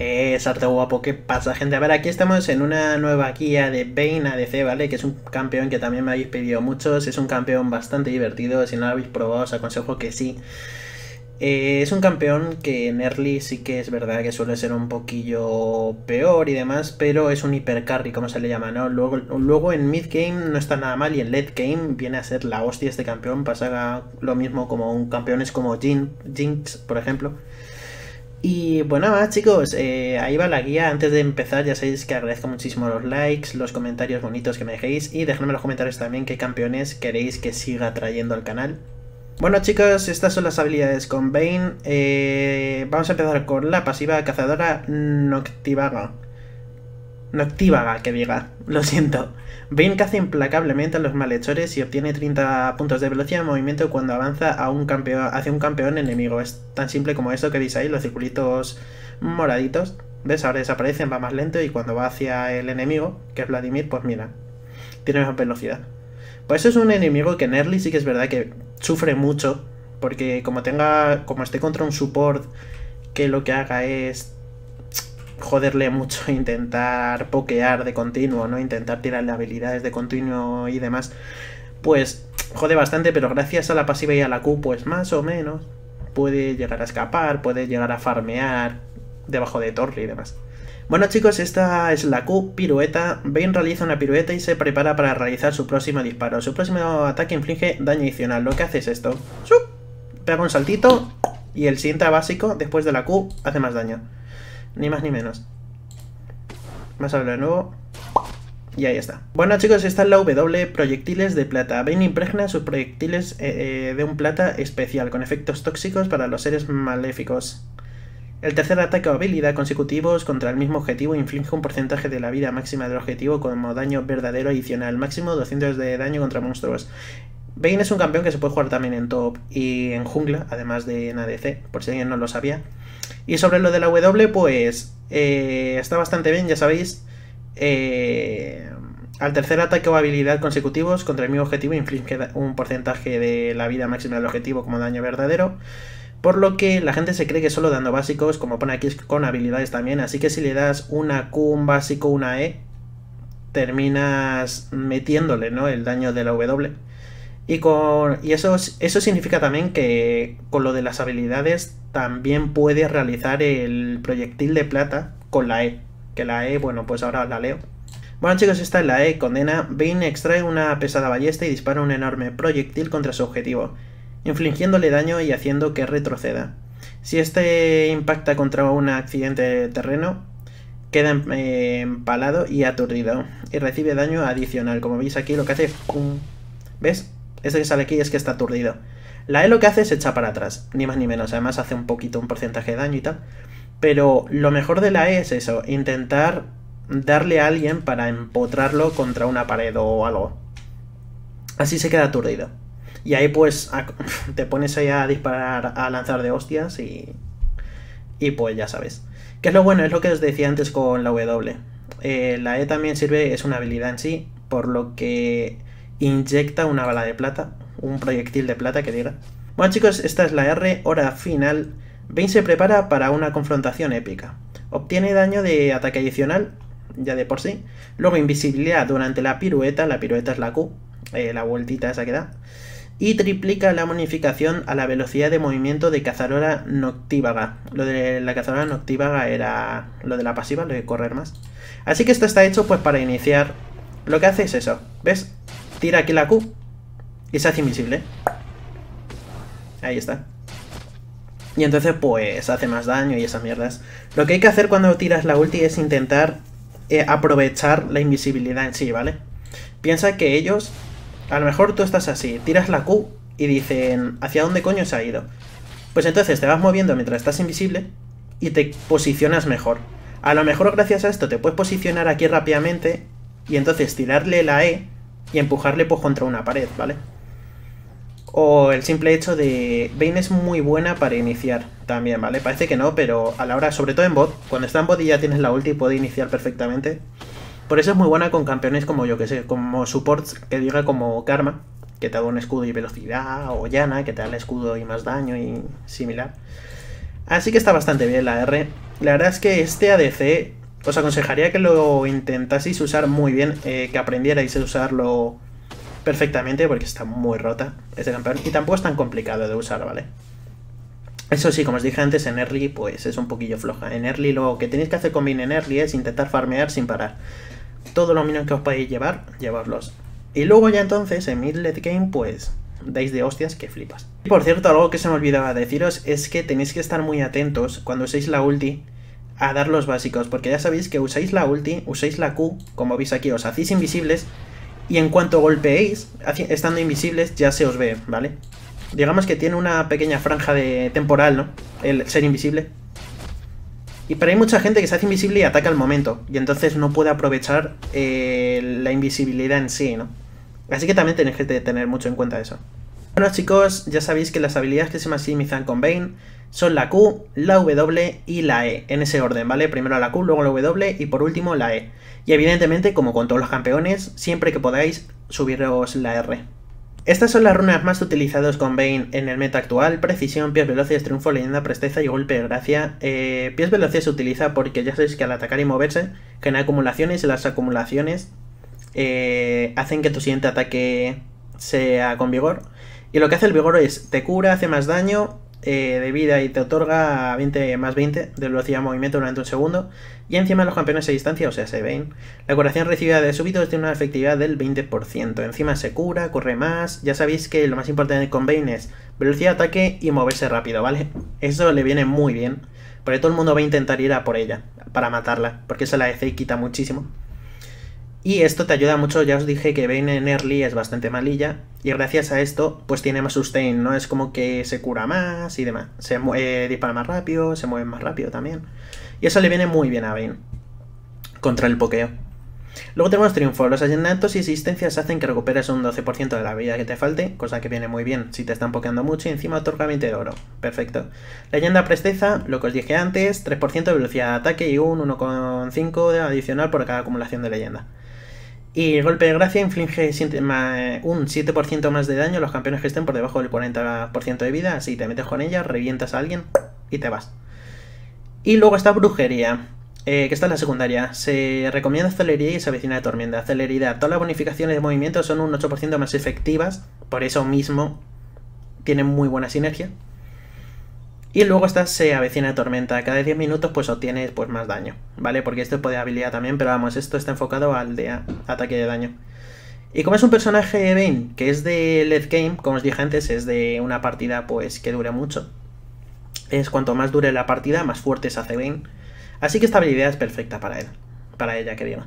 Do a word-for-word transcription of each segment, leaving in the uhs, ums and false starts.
Pues arte guapo, ¿qué pasa, gente? A ver, aquí estamos en una nueva guía de Vayne A D C, ¿vale? Que es un campeón que también me habéis pedido muchos. Es un campeón bastante divertido, si no lo habéis probado os aconsejo que sí. Eh, es un campeón que en early sí que es verdad que suele ser un poquillo peor y demás, pero es un hipercarry, como se le llama, ¿no? Luego, luego en mid game no está nada mal y en late game viene a ser la hostia este campeón. Pasa lo mismo como un campeones como Jin, Jinx, por ejemplo. Y bueno, nada más, chicos, eh, ahí va la guía. Antes de empezar ya sabéis que agradezco muchísimo los likes, los comentarios bonitos que me dejéis y dejadme en los comentarios también qué campeones queréis que siga trayendo al canal. Bueno, chicos, estas son las habilidades con Vayne. Eh, vamos a empezar con la pasiva cazadora Noctivaga. Noctívaga, que diga, lo siento. Vayne caza implacablemente a los malhechores y obtiene treinta puntos de velocidad de movimiento cuando avanza a un campeón, hacia un campeón enemigo. Es tan simple como eso que veis ahí, los circulitos moraditos. ¿Ves? Ahora desaparecen, va más lento y cuando va hacia el enemigo, que es Vladimir, pues mira, tiene más velocidad. Pues eso es un enemigo que en early sí que es verdad que sufre mucho, porque como tenga, como esté contra un support que lo que haga es joderle mucho, intentar pokear de continuo, ¿no? Intentar tirarle habilidades de continuo y demás, pues jode bastante, pero gracias a la pasiva y a la Q, pues más o menos puede llegar a escapar, puede llegar a farmear debajo de torre y demás. Bueno, chicos, esta es la Q, pirueta. Vayne realiza una pirueta y se prepara para realizar su próximo disparo. Su próximo ataque inflige daño adicional. Lo que hace es esto: ¡sup! Pega un saltito y el siguiente básico, después de la Q, hace más daño. Ni más ni menos. Vamos a verlo de nuevo. Y ahí está. Bueno, chicos, esta es la W, proyectiles de plata. Vayne impregna sus proyectiles eh, de un plata especial, con efectos tóxicos para los seres maléficos. El tercer ataque o habilidad consecutivos contra el mismo objetivo inflige un porcentaje de la vida máxima del objetivo como daño verdadero adicional. Máximo doscientos de daño contra monstruos. Vayne es un campeón que se puede jugar también en top y en jungla, además de en A D C, por si alguien no lo sabía. Y sobre lo de la W, pues eh, está bastante bien, ya sabéis. Eh, al tercer ataque o habilidad consecutivos contra el mismo objetivo inflige un porcentaje de la vida máxima del objetivo como daño verdadero. Por lo que la gente se cree que solo dando básicos, como pone aquí, con habilidades también. Así que si le das una Q, un básico, una E, terminas metiéndole, ¿no?, el daño de la W. Y, con, y eso, eso significa también que con lo de las habilidades también puedes realizar el proyectil de plata con la E. Que la E, bueno, pues ahora la leo. Bueno, chicos, esta es la E. Condena. Vayne extrae una pesada ballesta y dispara un enorme proyectil contra su objetivo, infligiéndole daño y haciendo que retroceda. Si este impacta contra un accidente de terreno, queda eh, empalado y aturdido y recibe daño adicional. Como veis aquí, lo que hace, ¡pum! ¿Ves? Este que sale aquí es que está aturdido. La E lo que hace es echar para atrás, ni más ni menos. Además hace un poquito, un porcentaje de daño y tal. Pero lo mejor de la E es eso, intentar darle a alguien para empotrarlo contra una pared o algo. Así se queda aturdido. Y ahí pues te pones ahí a disparar, a lanzar de hostias y, y pues ya sabes. Que es lo bueno, es lo que os decía antes con la W. Eh, la E también sirve, es una habilidad en sí, por lo que inyecta una bala de plata, un proyectil de plata que diga. Bueno, chicos, esta es la R, hora final. Vayne se prepara para una confrontación épica. Obtiene daño de ataque adicional, ya de por sí. Luego invisibilidad durante la pirueta, la pirueta es la Q, eh, la vueltita esa que da. Y triplica la bonificación a la velocidad de movimiento de cazadora noctívaga. Lo de la cazadora noctívaga era lo de la pasiva, lo de correr más. Así que esto está hecho pues para iniciar. Lo que hace es eso, ¿ves? Tira aquí la Q y se hace invisible. Ahí está. Y entonces pues hace más daño y esas mierdas. Lo que hay que hacer cuando tiras la ulti es intentar eh, aprovechar la invisibilidad en sí, ¿vale? Piensa que ellos... A lo mejor tú estás así, tiras la Q y dicen, ¿hacia dónde coño se ha ido? Pues entonces te vas moviendo mientras estás invisible y te posicionas mejor. A lo mejor gracias a esto te puedes posicionar aquí rápidamente y entonces tirarle la E y empujarle pues contra una pared, ¿vale? O el simple hecho de... Vayne es muy buena para iniciar también, ¿vale? Parece que no, pero a la hora, sobre todo en bot, cuando está en bot y ya tienes la ulti puede iniciar perfectamente. Por eso es muy buena con campeones como yo que sé, como supports que diga como Karma, que te da un escudo y velocidad, o Yana, que te da el escudo y más daño y similar. Así que está bastante bien la R. La verdad es que este A D C os aconsejaría que lo intentaseis usar muy bien, eh, que aprendierais a usarlo perfectamente, porque está muy rota este campeón y tampoco es tan complicado de usar, ¿vale? Eso sí, como os dije antes, en early pues es un poquillo floja. En early lo que tenéis que hacer con Vayne en early es intentar farmear sin parar. Todos los minions que os podéis llevar, llevarlos. Y luego ya entonces en mid late game pues dais de hostias que flipas. Y por cierto, algo que se me olvidaba deciros es que tenéis que estar muy atentos cuando uséis la ulti a dar los básicos, porque ya sabéis que usáis la ulti, usáis la Q, como veis aquí, os hacéis invisibles y en cuanto golpeéis, estando invisibles, ya se os ve, ¿vale? Digamos que tiene una pequeña franja de temporal, ¿no? El ser invisible. Y pero hay mucha gente que se hace invisible y ataca al momento, y entonces no puede aprovechar eh, la invisibilidad en sí, ¿no? Así que también tenéis que tener mucho en cuenta eso. Bueno chicos, ya sabéis que las habilidades que se maximizan con Vayne son la Q, la W y la E, en ese orden, ¿vale? Primero la Q, luego la W y por último la E. Y evidentemente, como con todos los campeones, siempre que podáis subiros la R. Estas son las runas más utilizadas con Vayne en el meta actual: precisión, pies veloces, triunfo, leyenda, presteza y golpe de gracia. Eh, pies veloces se utiliza porque ya sabéis que al atacar y moverse genera acumulaciones y las acumulaciones eh, hacen que tu siguiente ataque sea con vigor. Y lo que hace el vigor es te cura, hace más daño eh, de vida y te otorga veinte más veinte de velocidad de movimiento durante un segundo. Y encima los campeones a distancia, o sea, se ven. La curación recibida de súbitos tiene una efectividad del veinte por ciento. Encima se cura, corre más. Ya sabéis que lo más importante con Vayne es velocidad de ataque y moverse rápido, ¿vale? Eso le viene muy bien, porque todo el mundo va a intentar ir a por ella para matarla, porque esa la E C quita muchísimo. Y esto te ayuda mucho, ya os dije que Vayne en early es bastante malilla, y gracias a esto pues tiene más sustain, ¿no? Es como que se cura más y demás, se eh, dispara más rápido, se mueve más rápido también. Y eso le viene muy bien a Vayne contra el pokeo. Luego tenemos triunfo. Los asesinatos y existencias hacen que recuperes un doce por ciento de la vida que te falte, cosa que viene muy bien si te están pokeando mucho, y encima otorga veinte de oro. Perfecto. Leyenda presteza, lo que os dije antes, tres por ciento de velocidad de ataque y un uno coma cinco de adicional por cada acumulación de leyenda. Y golpe de gracia inflige un siete por ciento más de daño a los campeones que estén por debajo del cuarenta por ciento de vida. Así te metes con ella, revientas a alguien y te vas. Y luego está brujería, eh, que está en la secundaria. Se recomienda celeridad y se avecina de tormenta. Celeridad, todas las bonificaciones de movimiento son un ocho por ciento más efectivas, por eso mismo tienen muy buena sinergia. Y luego está se avecina de tormenta. Cada diez minutos pues obtienes pues más daño, ¿vale? Porque esto puede habilidad también, pero vamos, esto está enfocado al de ataque de daño. Y como es un personaje de Vayne que es de late game, como os dije antes, es de una partida pues que dure mucho. Es cuanto más dure la partida, más fuerte se hace Vayne. Así que esta habilidad es perfecta para él, para ella, que diga.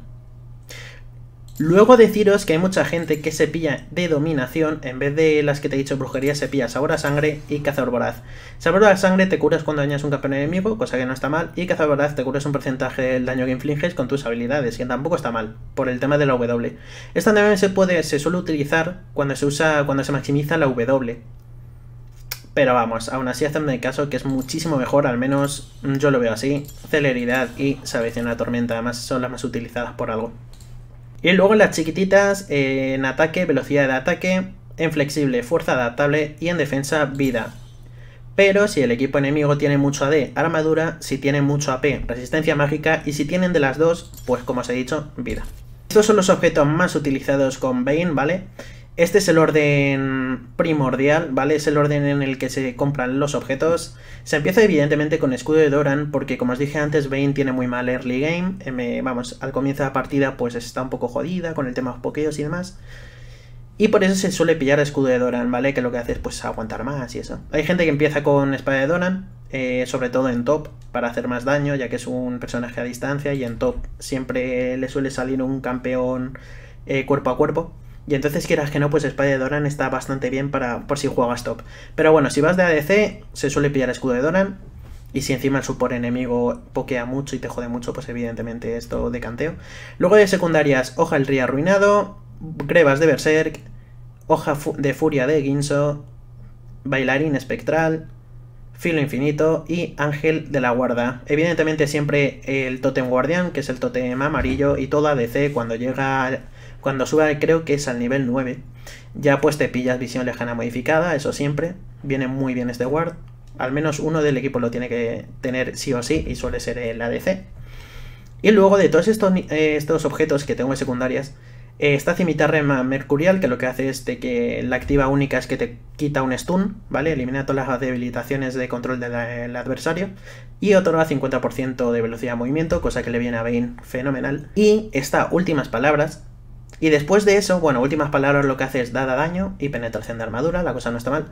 Luego deciros que hay mucha gente que se pilla de dominación, en vez de las que te he dicho brujería, se pilla sabor a sangre y cazador voraz. Sabor a sangre te curas cuando dañas un campeón enemigo, cosa que no está mal, y cazador voraz te curas un porcentaje del daño que infliges con tus habilidades, que tampoco está mal, por el tema de la W. Esta también se puede, se suele utilizar cuando se usa, cuando se maximiza la W. Pero vamos, aún así hacedme caso que es muchísimo mejor, al menos yo lo veo así. Celeridad y se avecina la tormenta, además son las más utilizadas por algo. Y luego las chiquititas, eh, en ataque, velocidad de ataque, en flexible, fuerza adaptable y en defensa, vida. Pero si el equipo enemigo tiene mucho A D, armadura, si tiene mucho A P, resistencia mágica, y si tienen de las dos, pues como os he dicho, vida. Estos son los objetos más utilizados con Vayne, ¿vale? Este es el orden primordial, ¿vale? Es el orden en el que se compran los objetos. Se empieza evidentemente con escudo de Doran, porque como os dije antes, Vayne tiene muy mal early game. Eh, vamos, al comienzo de la partida pues está un poco jodida con el tema de los pokeos y demás. Y por eso se suele pillar escudo de Doran, ¿vale? Que lo que hace es pues aguantar más y eso. Hay gente que empieza con espada de Doran, eh, sobre todo en top, para hacer más daño, ya que es un personaje a distancia, y en top siempre le suele salir un campeón eh, cuerpo a cuerpo. Y entonces, quieras que no, pues espada de Doran está bastante bien para por si juegas top. Pero bueno, si vas de A D C, se suele pillar escudo de Doran. Y si encima el support enemigo pokea mucho y te jode mucho, pues evidentemente esto de canteo. Luego de secundarias, hoja del río arruinado, grebas de berserk, hoja de furia de Guinso, bailarín espectral, filo infinito y ángel de la guarda. Evidentemente siempre el tótem guardián, que es el tótem amarillo, y toda A D C cuando llega... Cuando suba, creo que es al nivel nueve, ya pues te pillas visión lejana modificada, eso siempre. Viene muy bien este ward. Al menos uno del equipo lo tiene que tener sí o sí y suele ser el A D C. Y luego de todos estos, eh, estos objetos que tengo en secundarias, eh, está Cimitarra Mercurial, que lo que hace es de que la activa única es que te quita un stun, ¿vale? Elimina todas las debilitaciones de control del adversario y otorga cincuenta por ciento de velocidad de movimiento, cosa que le viene a Vayne fenomenal. Y está Últimas Palabras. Y después de eso, bueno, Últimas Palabras lo que hace es dada daño y penetración de armadura, la cosa no está mal.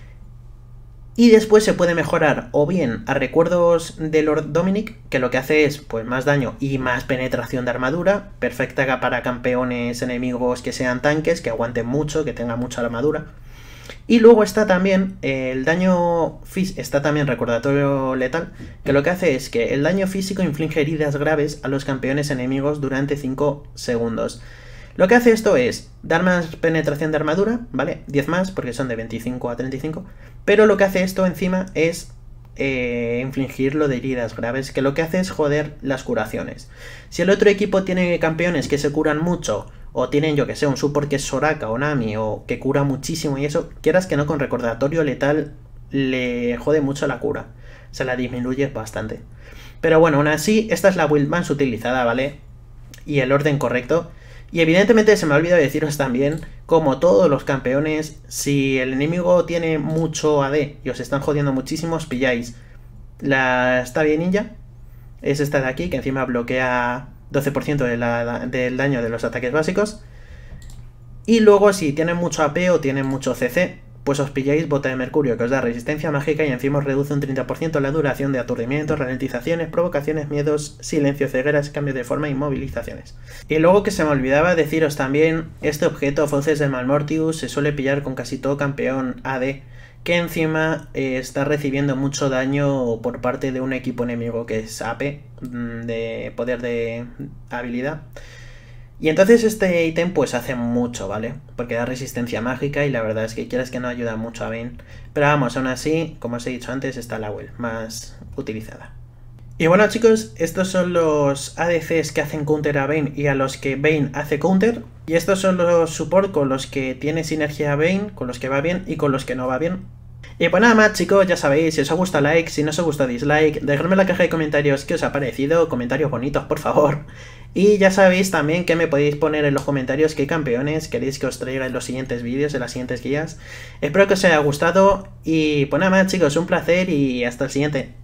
Y después se puede mejorar o bien a Recuerdos de Lord Dominic, que lo que hace es pues más daño y más penetración de armadura, perfecta para campeones enemigos que sean tanques, que aguanten mucho, que tengan mucha armadura. Y luego está también el daño físico, está también Recordatorio Letal, que lo que hace es que el daño físico inflige heridas graves a los campeones enemigos durante cinco segundos. Lo que hace esto es dar más penetración de armadura, ¿vale? diez más, porque son de veinticinco a treinta y cinco. Pero lo que hace esto encima es eh, infligirlo de heridas graves, que lo que hace es joder las curaciones. Si el otro equipo tiene campeones que se curan mucho, o tienen, yo que sé, un support que es Soraka o Nami, o que cura muchísimo y eso, quieras que no, con Recordatorio Letal le jode mucho la cura. Se la disminuye bastante. Pero bueno, aún así, esta es la build más utilizada, ¿vale? Y el orden correcto. Y evidentemente se me ha olvidado deciros también, como todos los campeones, si el enemigo tiene mucho A D y os están jodiendo muchísimo, os pilláis la Stabia Ninja, es esta de aquí, que encima bloquea doce por ciento de la, del daño de los ataques básicos. Y luego si tienen mucho A P o tienen mucho C C, pues os pilláis Bota de Mercurio, que os da resistencia mágica y encima os reduce un treinta por ciento la duración de aturdimientos, ralentizaciones, provocaciones, miedos, silencio, cegueras, cambios de forma y movilizaciones. Y luego, que se me olvidaba deciros también, este objeto, Fauces de Malmortius, se suele pillar con casi todo campeón A D, que encima eh, está recibiendo mucho daño por parte de un equipo enemigo que es A P, de poder de habilidad. Y entonces este ítem pues hace mucho, ¿vale? Porque da resistencia mágica y la verdad es que quieras que no ayuda mucho a Vayne. Pero vamos, aún así, como os he dicho antes, está la build más utilizada. Y bueno, chicos, estos son los A D Cs que hacen counter a Vayne y a los que Vayne hace counter. Y estos son los support con los que tiene sinergia Vayne, con los que va bien y con los que no va bien. Y pues nada más, chicos, ya sabéis, si os ha gustado like, si no os ha gustado dislike, dejadme en la caja de comentarios qué os ha parecido, comentarios bonitos, por favor. Y ya sabéis también que me podéis poner en los comentarios qué campeones queréis que os traiga en los siguientes vídeos, en las siguientes guías. Espero que os haya gustado y pues nada más, chicos, un placer y hasta el siguiente.